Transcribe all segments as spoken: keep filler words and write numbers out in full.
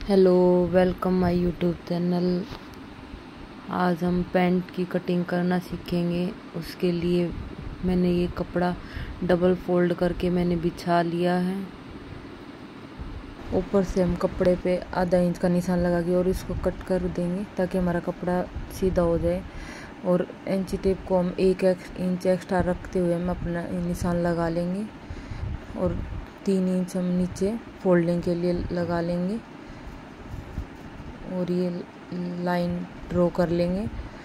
Hello, welcome my YouTube channel. आज हम pant की कटिंग करना सीखेंगे। उसके लिए मैंने ये कपड़ा डबल फोल्ड करके मैंने बिछा लिया है। ऊपर से हम कपड़े पे आधा इंच का निशान लगा के और इसको कट कर देंगे ताकि हमारा कपड़ा सीधा हो जाए। और इंची टेप को हम एक इंच एक्स्ट्रा रखते हुए हम अपना निशान लगा लेंगे और तीन इंच हम नीचे फोल्डिंग के लिए लगा लेंगे और ये लाइन ड्रॉ कर लेंगे।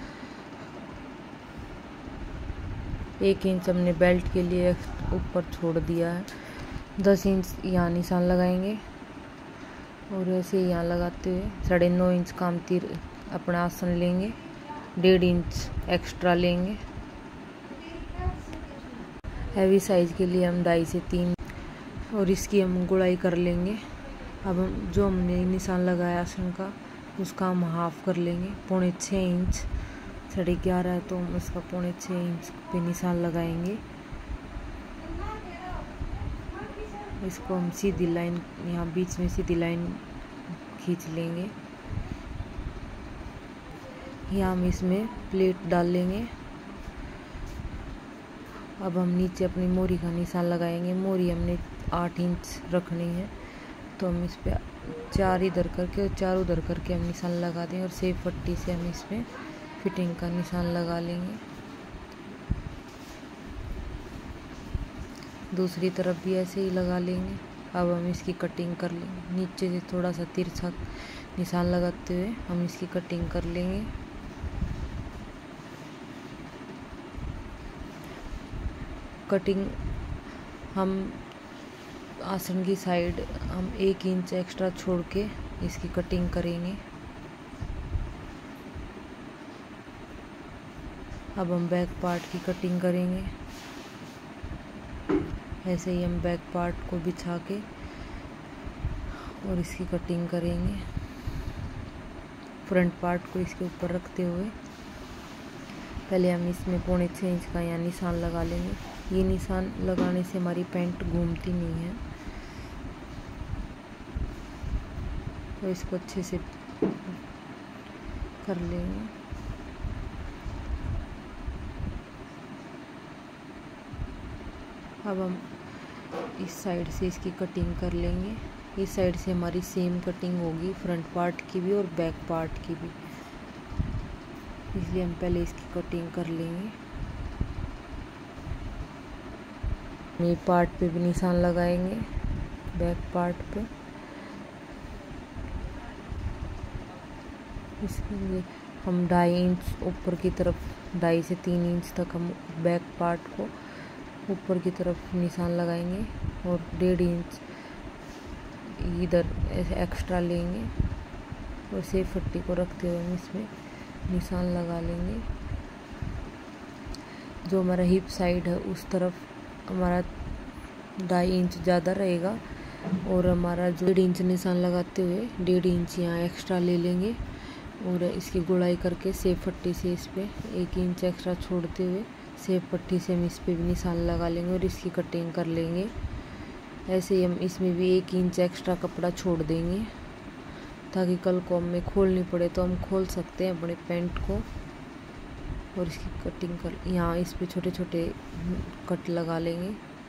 एक इंच हमने बेल्ट के लिए ऊपर छोड़ दिया है। दस इंच यहाँ निशान लगाएंगे और ऐसे यहाँ लगाते हुए साढ़े नौ इंच का हम तीर अपना आसन लेंगे। डेढ़ इंच एक्स्ट्रा लेंगे। हैवी साइज के लिए हम ढाई से तीन और इसकी हम गुड़ाई कर लेंगे। अब हम जो हमने निशान लगाया आसन का उसका हम हाफ कर लेंगे। पौने छः इंच साढ़े ग्यारह है तो हम उसका पौने छः इंच पे निशान लगाएंगे। इसको हम सीधी लाइन यहाँ बीच में सीधी लाइन खींच लेंगे। यहाँ हम इसमें प्लेट डाल लेंगे। अब हम नीचे अपनी मोरी का निशान लगाएंगे। मोरी हमने आठ इंच रखनी है तो हम इस पे चार इधर करके और चार उधर करके हम निशान लगा दें और सेब पट्टी से हम इसमें फिटिंग का निशान लगा लेंगे। दूसरी तरफ भी ऐसे ही लगा लेंगे। अब हम इसकी कटिंग कर लेंगे। नीचे से थोड़ा सा तिरछा निशान लगाते हुए हम इसकी कटिंग कर लेंगे। कटिंग हम आसन की साइड हम एक इंच एक्स्ट्रा छोड़ के इसकी कटिंग करेंगे। अब हम बैक पार्ट की कटिंग करेंगे। ऐसे ही हम बैक पार्ट को बिछा के और इसकी कटिंग करेंगे। फ्रंट पार्ट को इसके ऊपर रखते हुए पहले हम इसमें पौने छः इंच का यहाँ निशान लगा लेंगे। ये निशान लगाने से हमारी पैंट घूमती नहीं है तो इसको अच्छे से कर लेंगे। अब हम इस साइड से इसकी कटिंग कर लेंगे। इस साइड से हमारी सेम कटिंग होगी फ्रंट पार्ट की भी और बैक पार्ट की भी, इसलिए हम पहले इसकी कटिंग कर लेंगे। ये पार्ट पे भी निशान लगाएंगे बैक पार्ट पे। इसके लिए हम ढाई इंच ऊपर की तरफ ढाई से तीन इंच तक हम बैक पार्ट को ऊपर की तरफ निशान लगाएंगे और डेढ़ इंच इधर ऐसे एक्स्ट्रा लेंगे और सेब पट्टी को रखते हुए हम इसमें निशान लगा लेंगे। जो हमारा हिप साइड है उस तरफ हमारा ढाई इंच ज़्यादा रहेगा और हमारा जो डेढ़ इंच निशान लगाते हुए डेढ़ इंच यहाँ एक्स्ट्रा ले लेंगे और इसकी गुड़ाई करके सेब पट्टी से इस पर एक इंच एक्स्ट्रा छोड़ते हुए सेब पट्टी से हम इस पर भी निशान लगा लेंगे और इसकी कटिंग कर लेंगे। ऐसे ही हम इसमें भी एक इंच एक्स्ट्रा कपड़ा छोड़ देंगे ताकि कल को हमें खोलनी पड़े तो हम खोल सकते हैं अपने पैंट को। और इसकी कटिंग कर यहाँ इस पे छोटे छोटे कट लगा लेंगे।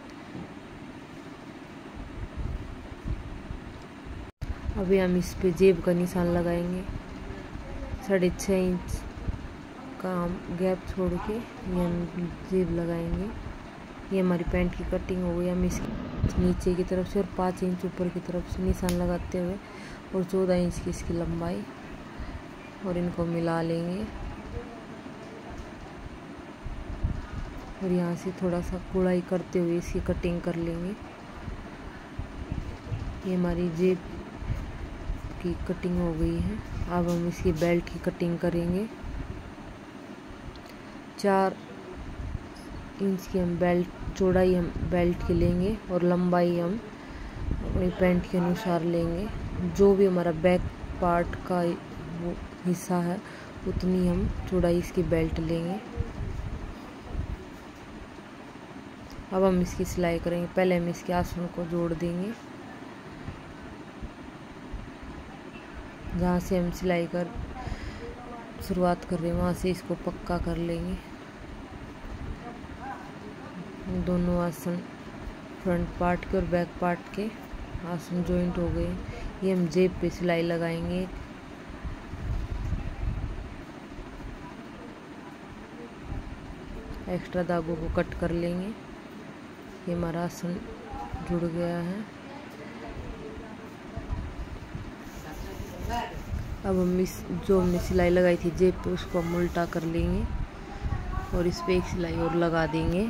अभी हम इस पे जेब का निशान लगाएंगे। साढ़े छः इंच का हम गैप छोड़ के ये हम जेब लगाएंगे। ये हमारी पैंट की कटिंग हो गई। हम इसकी नीचे की तरफ से और पाँच इंच ऊपर की तरफ से निशान लगाते हुए और चौदह इंच की इसकी लंबाई और इनको मिला लेंगे और यहाँ से थोड़ा सा गुड़ाई करते हुए इसकी कटिंग कर लेंगे। ये हमारी जेब की कटिंग हो गई है। अब हम इसकी बेल्ट की कटिंग करेंगे। चार इंच की हम बेल्ट चौड़ाई हम बेल्ट की लेंगे और लंबाई हम अपनी पैंट के अनुसार लेंगे। जो भी हमारा बैक पार्ट का वो हिस्सा है उतनी हम चौड़ाई इसकी बेल्ट लेंगे। अब हम इसकी सिलाई करेंगे। पहले हम इसके आसन को जोड़ देंगे। जहाँ से हम सिलाई कर शुरुआत कर रहे हैं वहाँ से इसको पक्का कर लेंगे। दोनों आसन फ्रंट पार्ट के और बैक पार्ट के आसन जॉइंट हो गए। ये हम जेब पे सिलाई लगाएंगे। एक्स्ट्रा धागों को कट कर लेंगे। ये हमारा आसन जुड़ गया है। अब हम इस जो हमने सिलाई लगाई थी जेब पे उसको हम उल्टा कर लेंगे और इस पे एक सिलाई और लगा देंगे।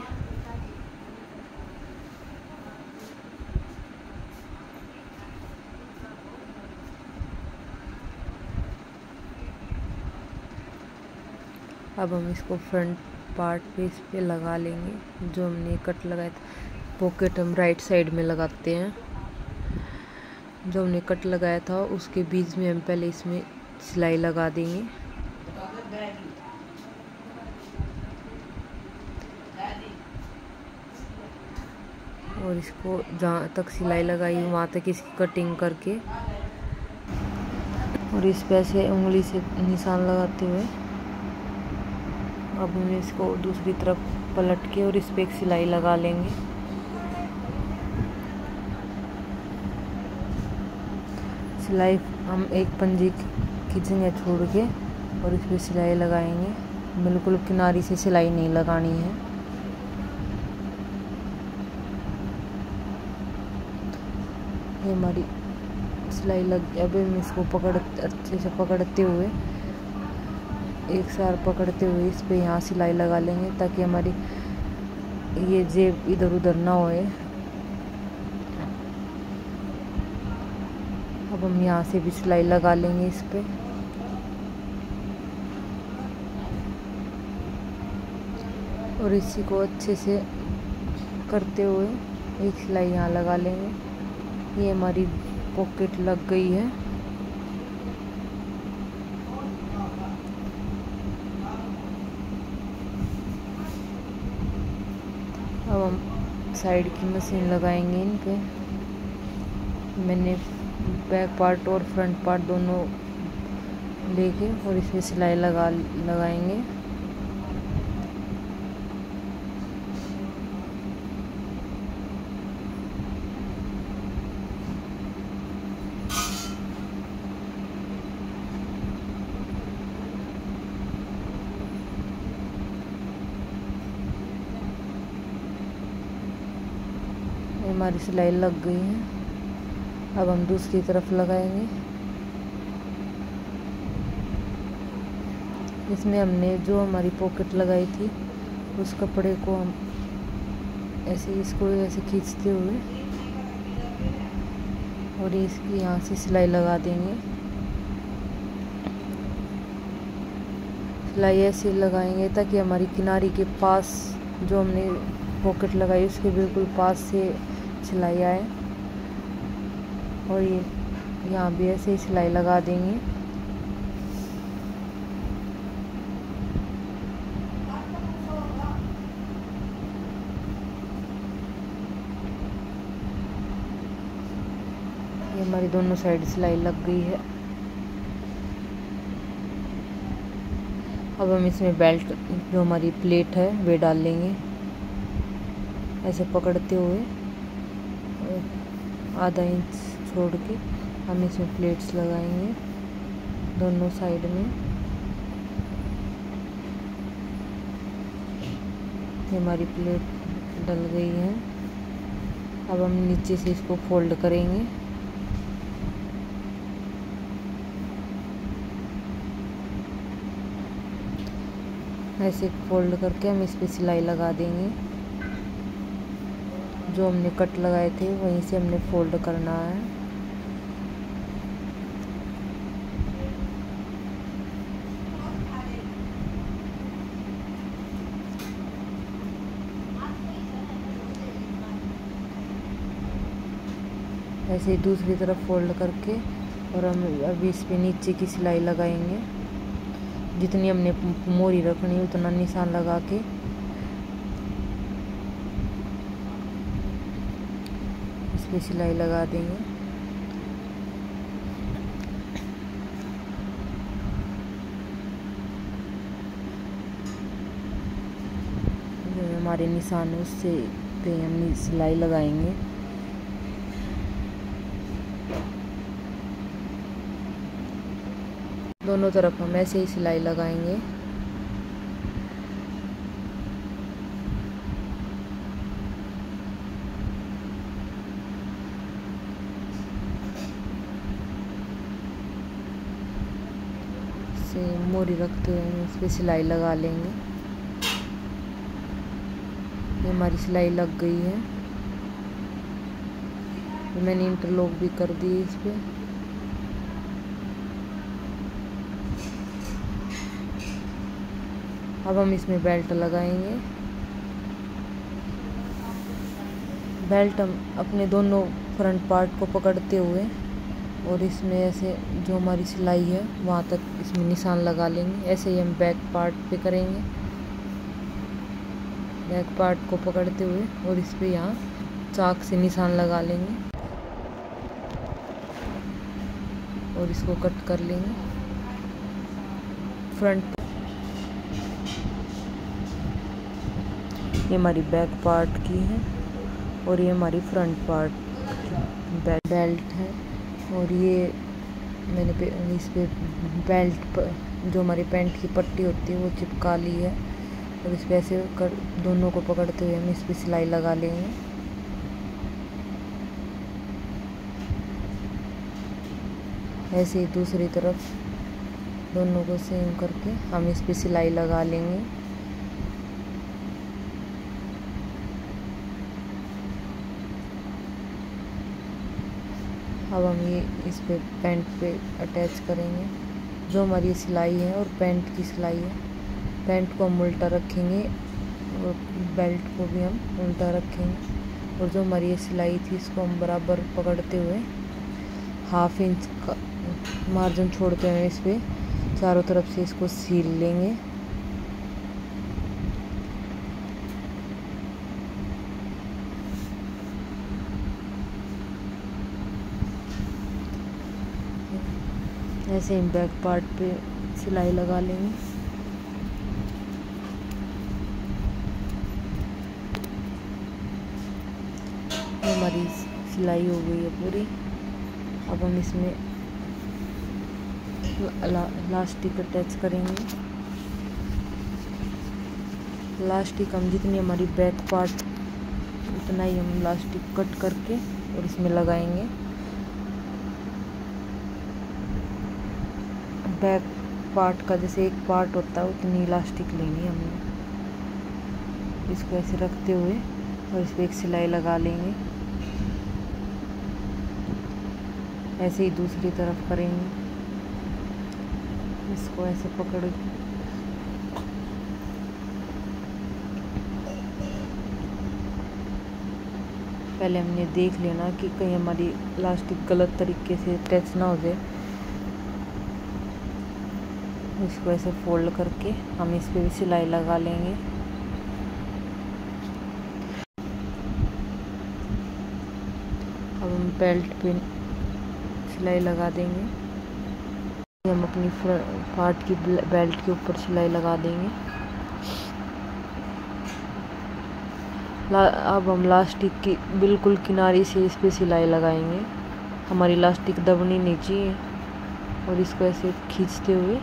अब हम इसको फ्रंट पार्ट पे इस पे लगा लेंगे। जो हमने कट लगाया था पॉकेट हम राइट साइड में लगाते हैं। जो हमने कट लगाया था उसके बीच में हम पहले इसमें सिलाई लगा देंगे। और इसको जहाँ तक सिलाई लगाई वहाँ तक इसकी कटिंग करके और इस पे से उंगली से निशान लगाते हुए अब हम इसको दूसरी तरफ पलट के और इस पे एक सिलाई लगा लेंगे। सिलाई हम एक पंजे खींचेंगे छोड़ के और इस पे सिलाई लगाएंगे। बिल्कुल किनारी से सिलाई नहीं लगानी है। ये हमारी सिलाई लग अब हम इसको पकड़ अच्छे से पकड़ते हुए एक साथ पकड़ते हुए इस पे यहाँ सिलाई लगा लेंगे ताकि हमारी ये जेब इधर उधर ना होए। अब हम यहाँ से भी सिलाई लगा लेंगे इस पे। और इसी को अच्छे से करते हुए एक सिलाई यहाँ लगा लेंगे। ये हमारी पॉकेट लग गई है। अब हम साइड की मशीन लगाएंगे इन पे। मैंने बैक पार्ट और फ्रंट पार्ट दोनों लेके और इसमें सिलाई लगा लगाएंगे। हमारी सिलाई लग गई है। अब हम दूसरी तरफ लगाएंगे। इसमें हमने जो हमारी पॉकेट लगाई थी उस कपड़े को हम ऐसे इसको ऐसे खींचते हुए और इसकी यहाँ से सिलाई लगा देंगे। सिलाई ऐसे लगाएंगे ताकि हमारी किनारी के पास जो हमने पॉकेट लगाई उसके बिल्कुल पास से सिलाई आए। और ये यहाँ भी ऐसे ही सिलाई लगा देंगे। ये हमारी दोनों साइड सिलाई लग गई है। अब हम इसमें बेल्ट जो हमारी प्लेट है वे डाल लेंगे। ऐसे पकड़ते हुए आधा इंच छोड़ के हम इसमें प्लेट्स लगाएंगे दोनों साइड में। ये हमारी प्लेट डल गई है। अब हम नीचे से इसको फोल्ड करेंगे। ऐसे फोल्ड करके हम इस पे सिलाई लगा देंगे। जो हमने कट लगाए थे वहीं से हमने फोल्ड करना है। ऐसे ही दूसरी तरफ फोल्ड करके और हम अभी इस पे नीचे की सिलाई लगाएंगे। जितनी हमने मोरी रखनी उतना निशान लगा के इस पे सिलाई लगा देंगे। हमारे निशान है उससे पे हम सिलाई लगाएंगे। दोनों तरफ हम ऐसे ही सिलाई लगाएंगे। से मोरी रखते हुए हम इस पे सिलाई लगा लेंगे। ये हमारी सिलाई लग गई है। मैंने इंटरलॉक भी कर दी इस पे। अब हम इसमें बेल्ट लगाएंगे। बेल्ट हम अपने दोनों फ्रंट पार्ट को पकड़ते हुए और इसमें ऐसे जो हमारी सिलाई है वहाँ तक इसमें निशान लगा लेंगे। ऐसे ही हम बैक पार्ट पे करेंगे। बैक पार्ट को पकड़ते हुए और इस पे यहाँ चाक से निशान लगा लेंगे और इसको कट कर लेंगे। फ्रंट ये हमारी बैक पार्ट की है और ये हमारी फ्रंट पार्ट की बेल्ट है। और ये मैंने पे, इस पे बेल्ट पर जो हमारी पैंट की पट्टी होती है वो चिपका ली है और इस पे ऐसे कर दोनों को पकड़ते हुए हम इस पे सिलाई लगा लेंगे। ऐसे ही दूसरी तरफ दोनों को सेम करके हम इस पे सिलाई लगा लेंगे। अब हम ये इस पे पैंट पे अटैच करेंगे जो हमारी सिलाई है और पैंट की सिलाई है। पैंट को हम उल्टा रखेंगे और बेल्ट को भी हम उल्टा रखेंगे और जो हमारी ये सिलाई थी इसको हम बराबर पकड़ते हुए हाफ इंच का मार्जिन छोड़ते हुए इस पे चारों तरफ से इसको सील लेंगे। ऐसे ही बैक पार्ट पे सिलाई लगा लेंगे। हमारी सिलाई हो गई है पूरी। अब हम इसमें ला, लास्टिक अटैच करेंगे। लास्टिक हम जितनी हमारी बैक पार्ट उतना ही हम लास्टिक कट करके और इसमें लगाएंगे। बैक पार्ट का जैसे एक पार्ट होता है उतनी इलास्टिक लेनी हमने। इसको ऐसे रखते हुए और इस पर एक सिलाई लगा लेंगे। ऐसे ही दूसरी तरफ करेंगे। इसको ऐसे पकड़ पहले हमने देख लेना कि कहीं हमारी इलास्टिक गलत तरीके से अटैच ना हो जाए। इसको ऐसे फोल्ड करके हम इस पे भी सिलाई लगा लेंगे। अब हम बेल्ट पे सिलाई लगा देंगे। हम अपनी पार्ट की बेल्ट के ऊपर सिलाई लगा देंगे। अब हम लास्टिक की बिल्कुल किनारे से इस पे सिलाई लगाएंगे। हमारी लास्टिक दबनी नहीं चाहिए और इसको ऐसे खींचते हुए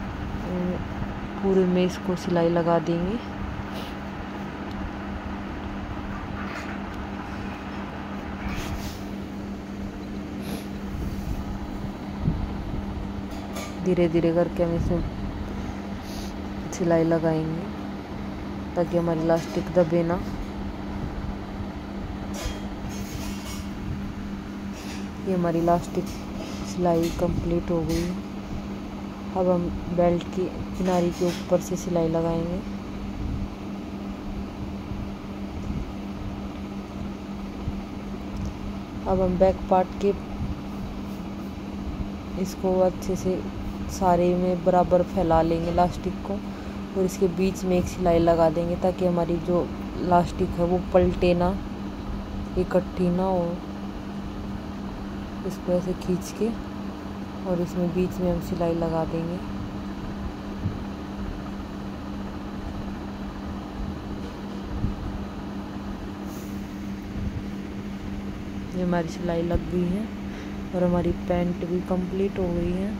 पूरे में इसको सिलाई लगा देंगे। धीरे धीरे करके हम इसमें सिलाई लगाएंगे ताकि हमारी लास्टिक दबे ना। ये हमारी लास्टिक सिलाई कंप्लीट हो गई। अब हम बेल्ट की किनारे के ऊपर से सिलाई लगाएंगे। अब हम बैक पार्ट के इसको अच्छे से सारे में बराबर फैला लेंगे लास्टिक को और इसके बीच में एक सिलाई लगा देंगे ताकि हमारी जो लास्टिक है वो पलटे ना, इकट्ठी ना हो। इसको ऐसे खींच के और इसमें बीच में हम सिलाई लगा देंगे। ये हमारी सिलाई लग गई है और हमारी पैंट भी कंप्लीट हो गई है।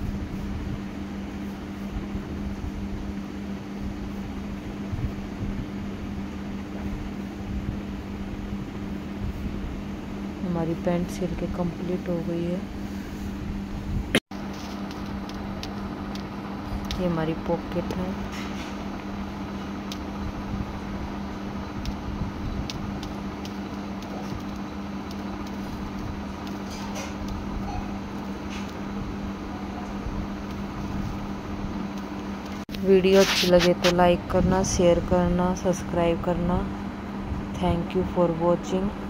हमारी पैंट सिल के कंप्लीट हो गई है। ये हमारी पॉकेट है। वीडियो अच्छी लगे तो लाइक करना, शेयर करना, सब्सक्राइब करना। Thank you for watching.